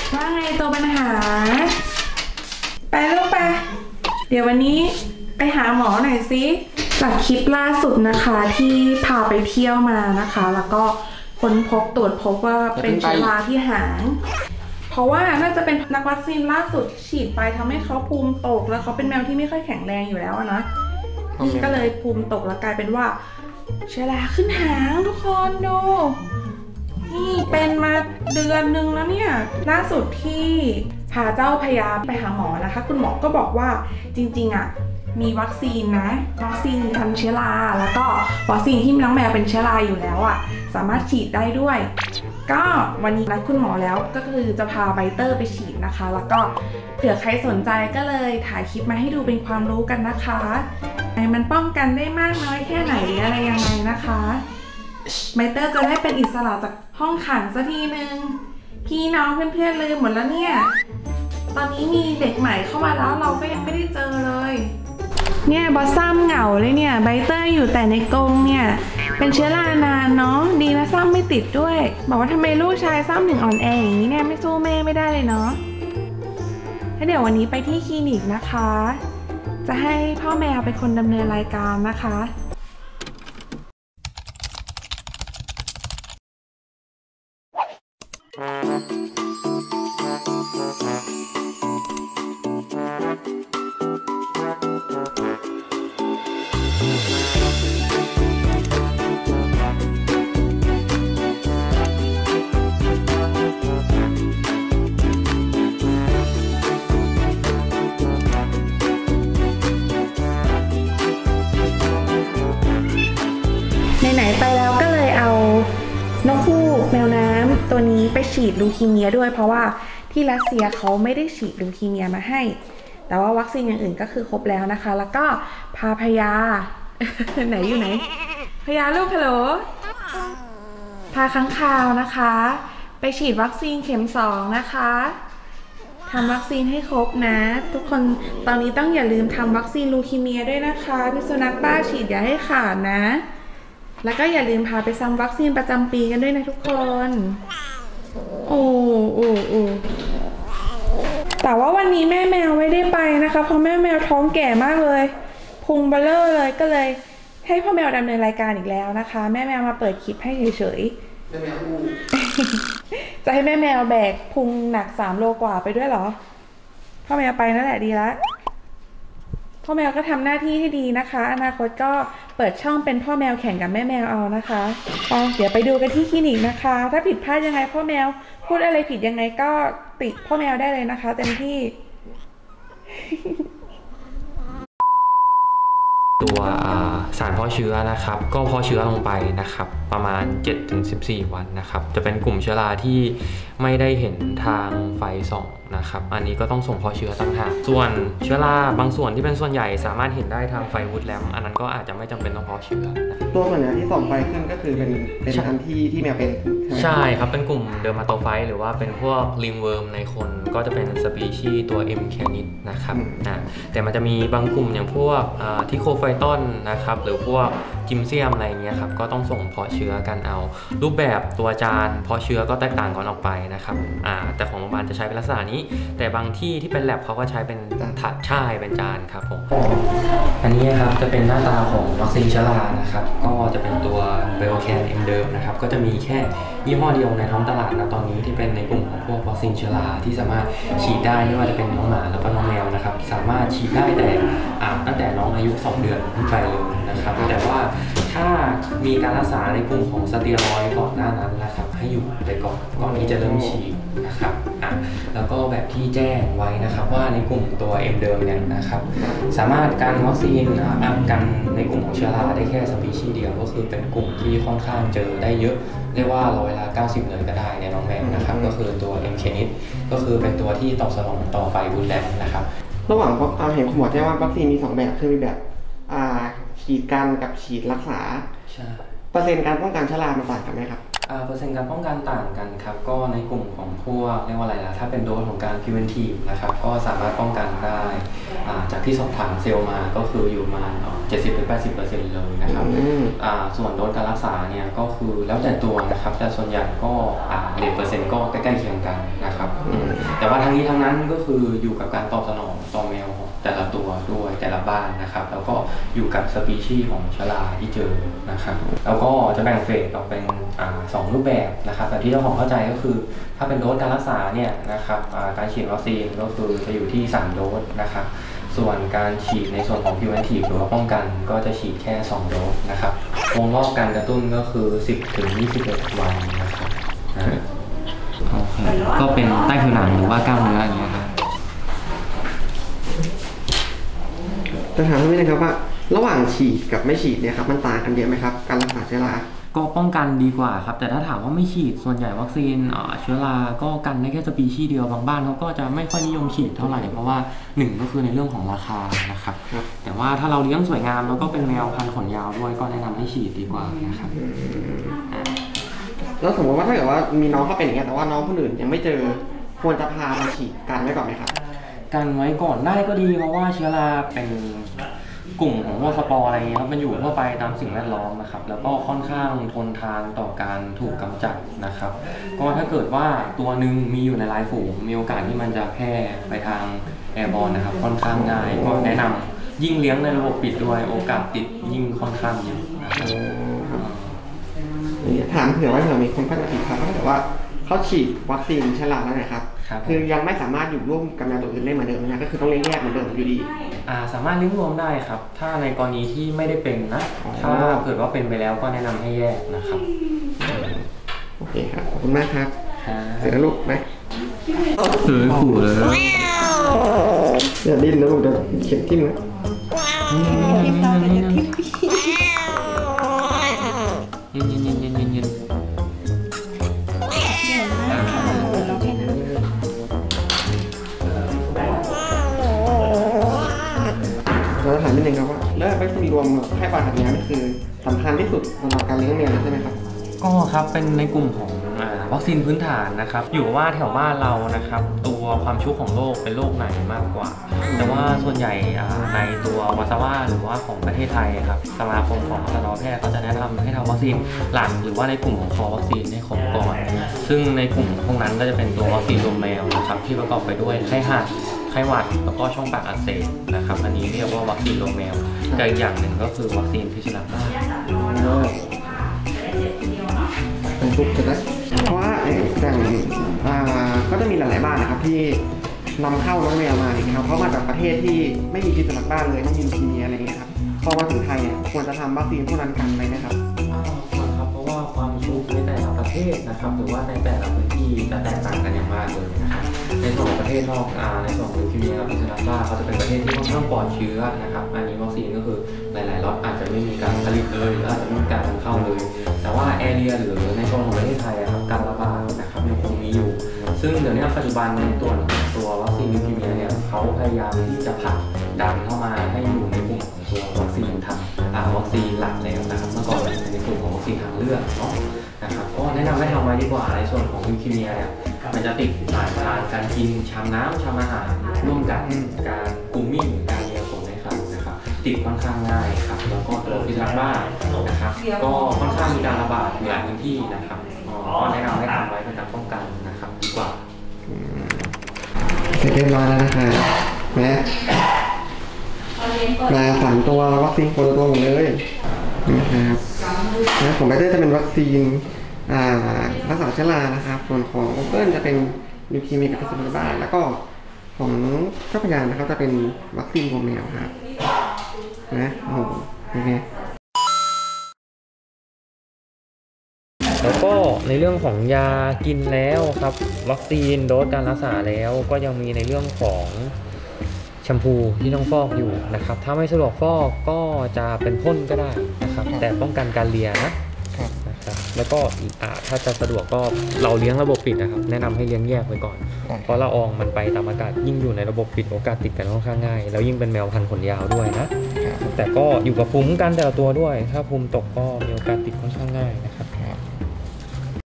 ว่าไงตัวปัญหาไปลูกไปเดี๋ยววันนี้ไปหาหมอหน่อยสิจากคลิปล่าสุดนะคะที่พาไปเที่ยวมานะคะแล้วก็ค้นพบตรวจพบว่าเป็นเชื้อราที่หางเพราะว่าน่าจะเป็นนักวัคซีนล่าสุดฉีดไปทำให้เขาภูมิตกแล้วเขาเป็นแมวที่ไม่ค่อยแข็งแรงอยู่แล้วนะพี่ก็เลยภูมิตกแล้วกลายเป็นว่าเชื้อราขึ้นหางทุกคนดูนี่เป็นมาเดือนนึงแล้วเนี่ยล่าสุดที่พาเจ้าพยาไปหาหมอนะคะคุณหมอก็บอกว่าจริงๆอ่ะมีวัคซีนนะวัคซีนทำเชื้อราแล้วก็วัคซีนที่น้องแมวเป็นเชื้อราอยู่แล้วอ่ะสามารถฉีดได้ด้วยก็วันนี้นัดคุณหมอแล้วก็คือจะพาไบเตอร์ไปฉีดนะคะแล้วก็เผื่อใครสนใจก็เลยถ่ายคลิปมาให้ดูเป็นความรู้กันนะคะมันป้องกันได้มากน้อยแค่ไหนอะไรยังไงนะคะไบเตอร์จะได้เป็นอิสระจากห้องขังสักทีนึงพี่น้องเพื่อนๆลืมหมดแล้วเนี่ยตอนนี้มีเด็กใหม่เข้ามาแล้วเราก็ยังไม่ได้เจอเลยเนี่ยบอสซัมเหงาเลยเนี่ยไบเตอร์อยู่แต่ในกรงเนี่ยเป็นเชื้อรานานเนาะดีนะซัมไม่ติดด้วยบอกว่าทำไมลูกชายซัมถึงอ่อนแออย่างนี้เนี่ยไม่สู้แม่ไม่ได้เลยเนาะถ้าเดี๋ยววันนี้ไปที่คลินิกนะคะจะให้พ่อแมวเป็นคนดำเนินรายการนะคะไหนๆไปแล้วก็เลยเอานกฮูกแมวน้ำตัวนี้ไปฉีดลูคีเมียด้วยเพราะว่าที่รัสเซียเขาไม่ได้ฉีดลูคีเมียมาให้แต่ว่าวัคซีนอย่างอื่นก็คือครบแล้วนะคะแล้วก็พาพยา ไหนอยู่ไหนพยาลูกฮัลโหลพาค้างคาวนะคะไปฉีดวัคซีนเข็ม2นะคะทำวัคซีนให้ครบนะทุกคนตอนนี้ต้องอย่าลืมทำวัคซีนลูคีเมียด้วยนะคะพิษสุนัขบ้าฉีดอย่าให้ขาดนะแล้วก็อย่าลืมพาไปซ้ำวัคซีนประจำปีกันด้วยนะทุกคนโอ้แต่ว่าวันนี้แม่แมวไม่ได้ไปนะคะเพราะแม่แมวท้องแก่มากเลยพุงเบลเลอร์เลยก็เลยให้พ่อแมวดำเนินรายการอีกแล้วนะคะแม่แมวมาเปิดคลิปให้เฉยๆแม่แมวจะให้แม่แมวแบกพุงหนัก3 โลกว่าไปด้วยเหรอพ่อแมวไปนั่นแหละดีละพ่อแมวก็ทำหน้าที่ให้ดีนะคะอนาคตก็เปิดช่องเป็นพ่อแมวแข่งกับแม่แมวเอานะคะเดี๋ยวไปดูกันที่คลินิกนะคะถ้าผิดพลาดยังไงพ่อแมวพูดอะไรผิดยังไงก็ติพ่อแมวได้เลยนะคะเต็มที่ตัวสารเพาะเชื้อนะครับก็เพาะเชื้อลงไปนะครับประมาณ 7-14 วันนะครับจะเป็นกลุ่มเชื้อราที่ไม่ได้เห็นทางไฟส่องนะครับอันนี้ก็ต้องส่งเพาะเชื้อต่างหากส่วนเชื้อราบางส่วนที่เป็นส่วนใหญ่สามารถเห็นได้ทางไฟวูดแลมป์อันนั้นก็อาจจะไม่จำเป็นต้องเพาะเชื้อตัวส่วนใหญ่ที่ส่องไฟขึ้นก็คือเป็นอันที่แมวเป็นใช่ครับเป็นกลุ่มเดอร์มาโตไฟต์หรือว่าเป็นพวกลิงเวิร์มในคนก็จะเป็นสปีชีส์ตัว M. canis นะครับแต่มันจะมีบางกลุ่มอย่างพวกทิโคไฟตอนนะครับหรือพวกจิมเซียมอะไรเงี้ยครับก็ต้องส่งเพาะเชื้อกันเอารูปแบบตัวจานเพาะเชื้อก็แตกต่างกันออกไปนะครับแต่ของโรงพยาบาลจะใช้เป็นลักษณะนี้แต่บางที่ที่เป็นแลบเขาก็ใช้เป็นถาดช่ายเป็นจานครับผมอันนี้ครับจะเป็นหน้าตาของวัคซีนเชื้อรานะครับก็จะเป็นตัวไบโอแคนเอ็มเดิมนะครับก็จะมีแค่ยี่ห้อเดียวในท้องตลาดนะตอนนี้ที่เป็นในกลุ่มของพวกวัคซีนเชื้อราที่สามารถฉีดได้ไม่ว่าจะเป็นน้องหมาแล้วก็น้องแมวนะครับสามารถฉีดได้แต่ตั้งแต่น้องอายุ2 เดือนขึ้นไปเลยนะครับแต่ว่าถ้ามีการรักษาในกลุ่มของสเตียรอยด์ก่อนหน้านั้นนะครับให้อยู่ไปก่อนที่จะเริ่มฉีดนะครับแล้วก็แบบที่แจ้งไว้นะครับว่าในกลุ่มตัว M เดิมเนี่ยนะครับสามารถกันวัคซีนกันในกลุ่มของเชื้อราได้แค่สปีชีส์เดียวก็คือเป็นกลุ่มที่ค่อนข้างเจอได้เยอะเรียกว่า190เลยก็ได้ในน้องแมวนะครับก็คือตัว M. canis ก็คือเป็นตัวที่ตอบสนองต่อไฟวูดแลมป์นะครับระหว่างเห็นคุณหมอแจ้งว่าวัคซีนมี2 แบบคือมีแบบฉีดกันกับฉีดรักษาเปอร์เซ็นต์การป้องกันเชื้อรามันต่างกันไหมครับเปอร์เซ็นต์การป้องกันต่างกันครับก็ในกลุ่มของพวกเรียกว่าอะไรล่ะถ้าเป็นโดสของการ preventive นะครับก็สามารถป้องกันได้จากที่สอบถามเซลล์มาก็คืออยู่มา 70-80% เลยนะครับส่วนโดสการรักษาเนี่ยก็คือแล้วแต่ตัวนะครับแต่ส่วนใหญ่ก็เรทเปอร์เซ็นต์ก็ใกล้ๆเคียงกันนะครับว่าทั้งนี้ทั้งนั้นก็คืออยู่กับการตอบสนองต่อแมวของแต่ละตัวด้วยแต่ละบ้านนะครับแล้วก็อยู่กับสปีชีส์ของชลาที่เจอนะครับแล้วก็จะแบ่งเฟสออกเป็น2 รูปแบบนะครับแต่ที่เจ้าของเข้าใจก็คือถ้าเป็นโดสการรักษาเนี่ยนะครับการฉีดวัคซีนก็คือจะอยู่ที่3 โดสนะครับส่วนการฉีดในส่วนของ preventive หรือว่าป้องกันก็จะฉีดแค่2 โดสนะครับวงรอบการกระตุ้นก็คือ10 ถึง 21 วันนะครับโอเคก็เป็นใต้ผิวหนังหรือว่ากล้ามเนื้ออย่างเงี้ยครับจะถามพี่นะครับว่าระหว่างฉีดกับไม่ฉีดเนี่ยครับมันต่างกันเยอะไหมครับการรักษาเชื้อราก็ป้องกันดีกว่าครับแต่ถ้าถามว่าไม่ฉีดส่วนใหญ่วัคซีนเชื้อราก็กันได้แค่สปีชีส์เดียวบางบ้านเขาก็จะไม่ค่อยนิยมฉีดเท่าไหร่เพราะว่า1ก็คือในเรื่องของราคานะครับแต่ว่าถ้าเราเลี้ยงสวยงามแล้วก็เป็นแมวพันธุ์ขนยาวด้วยก็แนะนำให้ฉีดดีกว่านะครับแล้วสมมติว่าถ้าเกิดว่ามีน้องเขาเป็นอย่างเงี้ยแต่ว่าน้องคนอื่นยังไม่เจอควรจะพามาฉีดกันไว้ก่อนไหมครับกันไว้ก่อนได้ก็ดีเพราะว่าเชื้อราเป็นกลุ่มของพวกสปอร์อะไรเงี้ยมันอยู่ทั่วไปตามสิ่งแวดล้อมนะครับแล้วก็ค่อนข้างทนทานต่อการถูกกำจัดนะครับก็ถ้าเกิดว่าตัวหนึ่งมีอยู่ในลายฝูงมีโอกาสที่มันจะแพร่ไปทางแอร์บอลนะครับค่อนข้างง่ายก็แนะนำยิ่งเลี้ยงในระบบปิดด้วยโอกาสติดยิ่งค่อนข้างเยอะถามเผื่อว่ามีคนพัฒนาอีกครับถ้าเกิดว่าเขาฉีดวัคซีนชราแล้วนะครับคือยังไม่สามารถอยู่ร่วมกับแมวตัวอื่นได้เหมือนเดิมนะก็คือต้องเลี้ยงแยกเหมือนเดิมอยู่ดีสามารถเลี้ยงรวมได้ครับถ้าในกรณีที่ไม่ได้เป็นนะถ้าเกิดว่าเป็นไปแล้วก็แนะนำให้แยกนะครับโอเคครับขอบคุณมากครับเสร็จแล้วลูกไหมขู่เลยอย่าดิ้นนะลูกเดี๋ยวเข็มทิ่มนะเราถามนิดนึงครับว่าแล้ววัคซีนรวมให้ปลาหัดเนี้ยนี่คือสำคัญที่สุดสำหรับการเลี้ยงแมวใช่ไหมครับก็ครับเป็นในกลุ่มของวัคซีนพื้นฐานนะครับอยู่ว่าแถวบ้านเรานะครับตัวความชุกของโรคเป็นโรคไหนมากกว่าแต่ว่าส่วนใหญ่ในตัววาซาว่าหรือว่าของประเทศไทยครับสมาคมของสัตวแพทย์ก็จะแนะนำให้ทำวัคซีนหลักหรือว่าในกลุ่มของคอวัคซีนให้ครบก่อนซึ่งในกลุ่มพวกนั้นก็จะเป็นตัววัคซีนรวมแมวนะครับที่ประกอบไปด้วยไข้หัดไข้หวัดแล้วก็ช่องปากอักเสบนะครับอันนี้เรียกว่าวัคซีนรวมแมวกับอีกอย่างหนึ่งก็คือวัคซีนพิษสุนัขบ้าเป็นทุกข์จะได้เพราะว่าอย่างก็จะมีหลายๆบ้านนะครับที่นำเข้าน้องแมวมาเนี่ยครับเพราะมาจากประเทศที่ไม่มีพิษสุนัขบ้าเลยไม่มีลูคีเมียอะไรเงี้ยครับพอมาถึงไทยเนี่ยควรจะทำวัคซีนพวกนั้นกันไหมนะครับควรครับเพราะว่าความชุกในแต่ละประเทศนะครับหรือว่าในแต่ละพื้นที่จะแตกต่างกันอย่างมากเลยนะครับในส่วนของประเทศนอกในส่วนของลูคีเมียพิษสุนัขบ้าเขาจะเป็นประเทศที่ค่อนข้างปลอดเชื้อนะครับอันนี้วัคซีนก็คือหลายๆล็อตอาจจะไม่มีการผลิตเลยหรืออาจจะไม่มีการนำเข้าเลยแต่ว่าแอเรียหรือในโซนของประเทศไทยครับการระบาดนะครับยังคงมีอยู่ซึ่งเดี๋ยวนี้ปัจจุบันในตัววัคซีนลูคีเมียเนี่ยเขาพยายามที่จะผลักดันเข้ามาให้อยู่ในกลุ่มของตัววัคซีนทางวัคซีนหลักแล้วนะครับเมื่อก่อนเป็นในกลุ่มของวัคซีนทางเลือกเนาะนะครับก็แนะนำให้ทำไว้ดีกว่าในส่วนของลูคีเมียเนี่ยมันจะติดสายทางการกินชามน้ำชามอาหารร่วมกันการกูมิ่งการเลี้ยงขนในครรภ์นะครับติดค่อนข้างง่ายครับแล้วก็ตัวพิษสุนัขบ้านะครับก็ค่อนข้างมีการระบาดในหลายพื้นที่นะครับก็แนะนำให้ทำไว้เป็นการป้องกันนะครับดีกว่าเสร็จเรียบร้อยแล้วนะคะมา3 ตัววัคซีนคนละตัวหมดเลยนะครับของไบเตอร์จะเป็นวัคซีนรักษาเชื้อรานะครับส่วนของโอเปิลจะเป็นลูคีเมียกับพิษสุนัขบ้าแล้วก็ของเจ้าพญานะครับจะเป็นวัคซีนรวมแมวครับโอ้โหโอเคแล้วก็ในเรื่องของยากินแล้วครับวัคซีนโดสการรักษาแล้วก็ยังมีในเรื่องของแชมพูที่ต้องฟอกอยู่นะครับถ้าไม่สะดวกฟอกก็จะเป็นพ่นก็ได้นะครับแต่ป้องกันการเลียนะครับแล้วก็ถ้าจะสะดวกก็เราเลี้ยงระบบปิดนะครับแนะนำให้เลี้ยงแยกไว้ก่อนเพราะละอองมันไปตามอากาศยิ่งอยู่ในระบบปิดโอกาสติดกันค่อนข้างง่ายแล้วยิ่งเป็นแมวพันธุ์ขนยาวด้วยนะแต่ก็อยู่กับภูมิคุ้มกันแต่ละตัวด้วยถ้าภูมิตกก็มีโอกาสติดค่อนข้างง่ายนะครับ